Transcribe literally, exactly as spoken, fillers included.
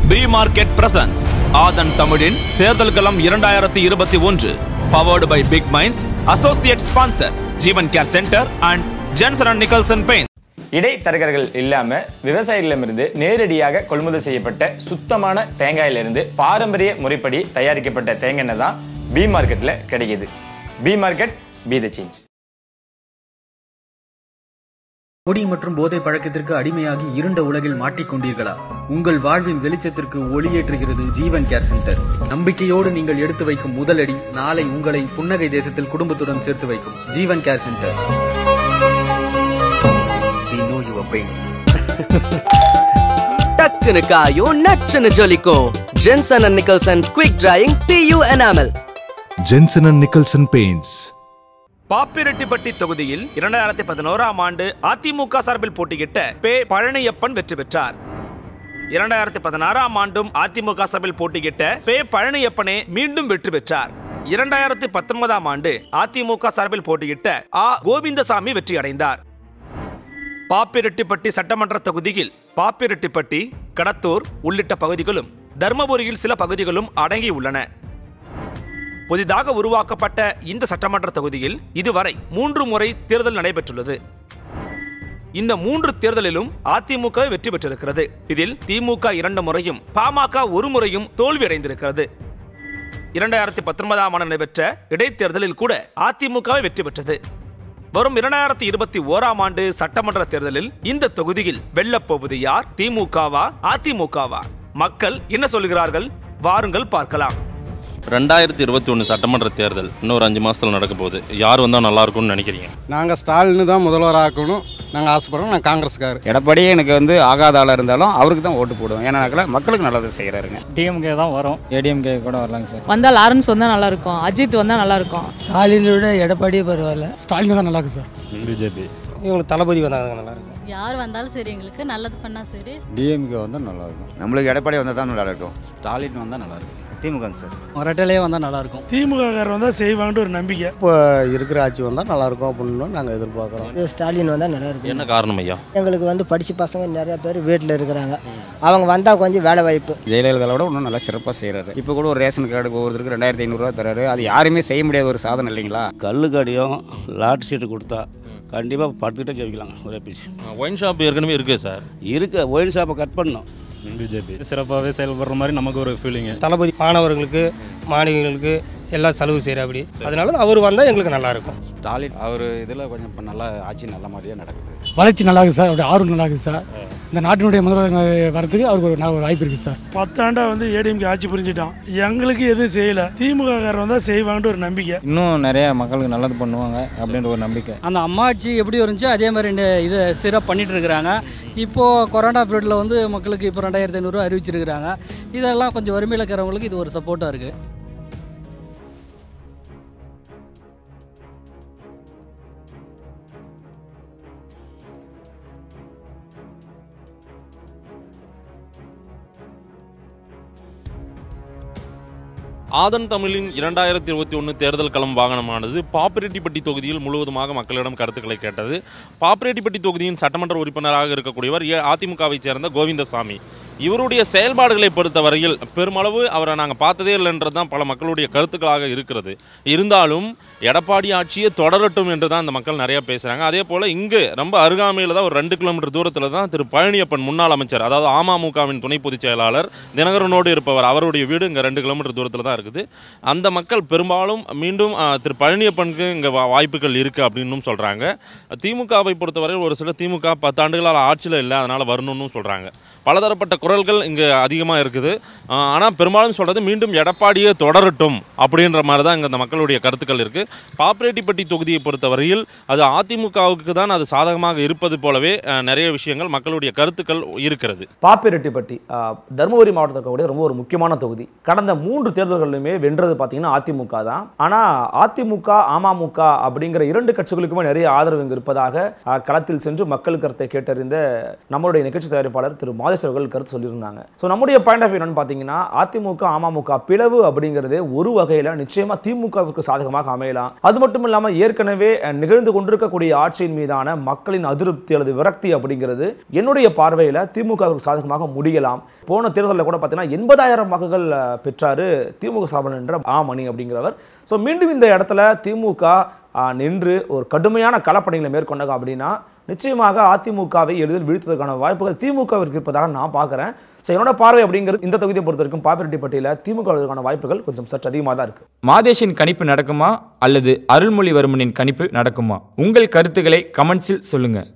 B market presence ஆதன் தமிழின் தேர்தல் களம் இரண்டாயிரத்தி இருபத்தி ஒன்று powered by big minds associate sponsor Jeevan care centre and Jenson and Nicholson paint. இடைத்தரகர்கள் இல்லாம விவசாயிகளிடமிருந்து நேரடியாக கொள்முதல் செய்யப்பட்ட சுத்தமான தேங்காயிலிருந்து பாரம்பரிய முறைப்படி தயாரிக்கப்பட்ட தேங்காய் எண்ணெய் தான் பி மார்க்கெட்ல கிடைக்குது. B market, be the change. குடி மற்றும் போதை பழக்கத்திற்கு அடிமையாகி இருண்ட உலகில் மாட்டிக்கொண்டீர்களா? உங்கள் வாழ்வின் வெளிச்சத்திற்கு ஒளியேற்றுகிறது ஜீவன் கேர் சென்டர். நம்பிக்கையோடு நீங்கள் எடுத்து வைக்கும் முதலடி நாளை உங்களை புன்னகை தேசத்தில் குடும்பத்துடன் சேர்த்து வைக்கும். Jeevan care centre. We know your pain. டக்குனு காயும் நச்சுன்னு ஜொலிக்கும். Jenson and Nicholson quick drying P U enamel. Jenson and Nicholson paints. பாப்பிரெட்டிப்பட்டி தொகுதியில் இரண்டாயிரத்தி பதினோராம் ஆண்டு அதிமுக சார்பில் போட்டியிட்ட பே பழனியப்பன் வெற்றி பெற்றார். இரண்டாயிரத்தி பதினாறாம் ஆண்டும் அதிமுக சார்பில் போட்டியிட்ட பே பழனியப்பனே மீண்டும் வெற்றி பெற்றார். இரண்டாயிரத்தி பத்தொன்பதாம் ஆண்டு அதிமுக சார்பில் போட்டியிட்ட ஆ கோவிந்தசாமி வெற்றி அடைந்தார். பாப்பிரெட்டிப்பட்டி சட்டமன்ற தொகுதியில் பாப்பிரெட்டிப்பட்டி, கடத்தூர் உள்ளிட்ட பகுதிகளும் தர்மபுரியில் சில பகுதிகளும் அடங்கியுள்ளன. புதிதாக உருவாக்கப்பட்ட இந்த சட்டமன்ற தொகுதியில் இதுவரை மூன்று முறை தேர்தல் நடைபெற்றுள்ளது. இந்த மூன்று தேர்தலிலும் அதிமுக வெற்றி பெற்றிருக்கிறது. இதில் திமுக இரண்டு முறையும் பாமக ஒரு முறையும் தோல்வியடைந்திருக்கிறது. இரண்டாயிரத்தி பத்தொன்பதாம் ஆண்டு நடைபெற்ற இடைத்தேர்தலில் கூட அதிமுக வெற்றி பெற்றது. வரும் இரண்டாயிரத்தி இருபத்தி ஓராம் ஆண்டு சட்டமன்ற தேர்தலில் இந்த தொகுதியில் வெல்லப்போவது யார்? திமுகவா, அதிமுகவா? மக்கள் என்ன சொல்கிறார்கள்? வாருங்கள் பார்க்கலாம். ரெண்டாயிரத்தி இருபத்தி ஒன்று சட்டமன்ற தேர்தல் இன்னொரு அஞ்சு மாதத்தில் நடக்க போகுது. யார் வந்தால் நல்லா இருக்கும்னு நினைக்கிறீங்க? நாங்கள் ஸ்டாலின் தான் முதல்வர் ஆக்கணும் நாங்கள் ஆசைப்படுறோம். நான் காங்கிரஸ்கார். எடப்பாடியே எனக்கு வந்து ஆகாத ஆளாக இருந்தாலும் அவருக்கு தான் ஓட்டு போடுவோம். ஏன்னா மக்களுக்கு நல்லது செய்கிறாருங்க. டிஎம்கே தான் வரும். ஏடிஎம்கே கூட வரலாங்க சார். வந்தால் லாரன்ஸ் வந்தால் நல்லா இருக்கும், அஜித் வந்தால் நல்லா இருக்கும். ஸ்டாலினை விட எடப்பாடியே பரவாயில்ல. ஸ்டாலின் தான் நல்லா இருக்கு சார். பிஜேபி இவங்களுக்கு தளபதி வந்தாங்க நல்லா இருக்கும். யார் வந்தாலும் சரி, எங்களுக்கு நல்லது பண்ணா சரி. டிஎம்கே வந்தால் நல்லா இருக்கும். நம்மளுக்கு எடப்பாடி வந்தால் தான் நல்லா இருக்கும். ஸ்டாலின் வந்தால் நல்லா இருக்கும். திமுக சார் மரட்டிலே வந்தால் நல்லா இருக்கும். திமுக வந்தால் செய்வாங்கன்னு ஒரு நம்பிக்கை. இப்போ இருக்கிற ஆட்சி வந்தால் நல்லா இருக்கும் அப்படின்னு நாங்கள் எதிர்பார்க்குறோம். ஸ்டாலின் வந்தால் நல்லா இருக்கும். என்ன காரணம் ஐயா? எங்களுக்கு வந்து படித்த பசங்க நிறைய பேர் வீட்டில் இருக்கிறாங்க. அவங்க வந்தால் கொஞ்சம் வேலை வாய்ப்பு. ஜெயலலிதாவோட இன்னும் நல்லா சிறப்பாக செய்கிறாரு. இப்போ கூட ஒரு ரேஷன் கார்டு ஒவ்வொருத்தருக்கு ரெண்டாயிரத்தி ஐநூறுரூவா தராரு. அது யாருமே செய்ய முடியாத ஒரு சாதனை இல்லைங்களா? கல்லுக்கடியும் லாட் சீட்டு கொடுத்தா கண்டிப்பாக படுத்துக்கிட்டே ஜெயிக்கலாங்க. ஒரே பீஸ் ஒயின் ஷாப் ஏற்கனவே இருக்குது சார். இருக்கு. ஒயின் ஷாப்பை கட் பண்ணணும். பிஜேபி சிறப்பாகவே செயல்படுற மாதிரி நமக்கு ஒரு ஃபீலிங்கு. தளபதி மாணவர்களுக்கு மாணவிகளுக்கு எல்லாம் செலவு செய்கிற அப்படி. அதனால அவர் வந்தால் எங்களுக்கு நல்லா இருக்கும். ஸ்டாலின் அவர் இதில் கொஞ்சம் இப்போ நல்லா ஆட்சி நல்ல மாதிரியாக நடக்குது. வளர்ச்சி நல்லா இருக்குது சார். அவருடைய ஆர்வம் நல்லா இருக்குது சார். இந்த நாட்டினுடைய முதல்வர் வரதுக்கு அவருக்கு ஒரு நல்ல ஒரு வாய்ப்பு இருக்குது சார். பத்தாண்டா வந்து ஏடிஎம்கே ஆட்சி புரிஞ்சுட்டான். எங்களுக்கு எதுவும் செய்யலை. திமுக வந்தால் செய்வாங்கன்னு ஒரு நம்பிக்கை. இன்னும் நிறைய மக்களுக்கு நல்லது பண்ணுவாங்க அப்படின்ற ஒரு நம்பிக்கை. அந்த அம்மாட்சி எப்படி இருந்துச்சோ அதே மாதிரி இந்த இதை சிறப்பு பண்ணிட்டு இருக்கிறாங்க. இப்போது கொரோனா பீரியடில் வந்து மக்களுக்கு இப்போ ரெண்டாயிரத்தி ஐநூறுரூவா அறிவிச்சிருக்கிறாங்க. இதெல்லாம் கொஞ்சம் வறுமையில் இருக்கிறவங்களுக்கு இது ஒரு சப்போர்ட்டாக இருக்குது. ஆதன் தமிழின் இரண்டாயிரத்தி இருபத்தி ஒன்று தேர்தல் களம் வாகனமானது பாப்பிரெட்டிப்பட்டி தொகுதியில் முழுவதுமாக மக்களிடம் கருத்துக்களை கேட்டது. பாப்பிரெட்டிப்பட்டி தொகுதியின் சட்டமன்ற உறுப்பினராக இருக்கக்கூடியவர் அதிமுகவை சேர்ந்த கோவிந்தசாமி. இவருடைய செயல்பாடுகளை பொறுத்தவரையில் பெருமளவு அவரை நாங்கள் பார்த்ததே இல்லைன்றது தான் பல மக்களுடைய கருத்துக்களாக இருக்கிறது. இருந்தாலும் எடப்பாடி ஆட்சியை தொடரட்டும் என்று தான் இந்த மக்கள் நிறையா பேசுகிறாங்க. அதே போல் இங்கு ரொம்ப அருகாமையில் தான் ஒரு ரெண்டு கிலோமீட்டர் தூரத்தில் தான் திரு பழனியப்பன் முன்னாள் அமைச்சர், அதாவது அமமுகவின் துணை பொதுச் செயலாளர் தினகரனோடு இருப்பவர், அவருடைய வீடு இங்கே ரெண்டு கிலோமீட்டர் தூரத்தில் தான் இருக்குது. அந்த மக்கள் பெரும்பாலும் மீண்டும் திரு பழனியப்பனுக்கு இங்கே வாய்ப்புகள் இருக்குது அப்படின்னு சொல்கிறாங்க. திமுகவை பொறுத்தவரையில் ஒரு சில திமுக பத்தாண்டுகளால் ஆட்சியில் இல்லை, அதனால் வரணும்னு சொல்கிறாங்க. பலதரப்பட்ட குரல்கள் இங்கே அதிகமாக இருக்குது. ஆனால் பெரும்பாலும் சொல்கிறது மீண்டும் எடப்பாடியே தொடரட்டும் அப்படின்ற மாதிரி தான் இங்கே இந்த மக்களுடைய கருத்துக்கள் இருக்குது. பாப்பிரெட்டிப்பட்டி தொகுதியை பொறுத்தவரையில் அது அதிமுகவுக்கு தான் அது சாதகமாக இருப்பது போலவே நிறைய விஷயங்கள் மக்களுடைய கருத்துக்கள் இருக்கிறது. பாப்பிரெட்டிப்பட்டி தருமபுரி மாவட்டத்தில் ரொம்ப ஒரு முக்கியமான தொகுதி. கடந்த மூன்று தேர்தல்களிலுமே வென்றது பார்த்தீங்கன்னா அதிமுக தான். ஆனால் அதிமுக அமமுக அப்படிங்கிற இரண்டு கட்சிகளுக்குமே நிறைய ஆதரவு இங்கு இருப்பதாக களத்தில் சென்று மக்கள் கருத்தை கேட்டறிந்த நம்மளுடைய நிகழ்ச்சி தயாரிப்பாளர் திரு மாதேஷ் அவர்கள் கருத்து சொல்லியிருந்தாங்க. ஸோ நம்முடைய பாயிண்ட் ஆஃப் வியூ என்னன்னு பார்த்தீங்கன்னா அதிமுக அமமுக பிளவு அப்படிங்கிறது ஒரு வகையில் நிச்சயமாக திமுகவுக்கு சாதகமாக அமையலாம். அது மட்டும் இல்லாமல் ஏற்கனவே நிகழ்ந்து கொண்டிருக்கக்கூடிய ஆட்சியின் மீதான மக்களின் அதிருப்தி அல்லது விரக்தி அப்படிங்கிறது என்னுடைய பார்வையில் திமுகவுக்கு சாதகமாக முடியலாம். போன தேர்தலில் கூட பார்த்தீங்கன்னா எண்பதாயிரம் வாக்குகள் பெற்றாரு திமுக சார்பில் என்ற ஆமணி அப்படிங்கிறவர். ஸோ மீண்டும் இந்த இடத்துல திமுக நின்று ஒரு கடுமையான களப்பணிகளை மேற்கொண்டாங்க அப்படின்னா நிச்சயமாக அதிமுகவை எளிதில் வீழ்த்துவதற்கான வாய்ப்புகள் திமுகவிற்கு இருப்பதாக நான் பார்க்குறேன். ஸோ என்னோட பார்வை அப்படிங்கிறது இந்த தொகுதியை பொறுத்த வரைக்கும் பாப்பிரெட்டிப்பட்டியில் திமுகவுக்கான வாய்ப்புகள் கொஞ்சம் சற்று அதிகமாக தான் இருக்குது. மாதேஷின் கணிப்பு நடக்குமா அல்லது அருள்மொழிவர்மனின் கணிப்பு நடக்குமா? உங்கள் கருத்துக்களை கமெண்ட்ஸில் சொல்லுங்கள்.